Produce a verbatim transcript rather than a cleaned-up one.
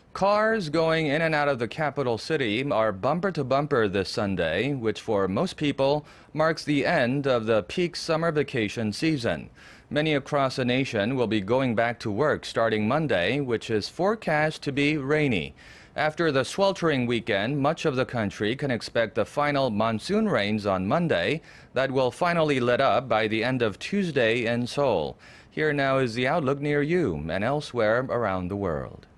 Cars going in and out of the capital city are bumper to bumper this Sunday, which for most people marks the end of the peak summer vacation season. Many across the nation will be going back to work starting Monday, which is forecast to be rainy. After the sweltering weekend, much of the country can expect the final monsoon rains on Monday that will finally let up by the end of Tuesday in Seoul. Here now is the outlook near you and elsewhere around the world.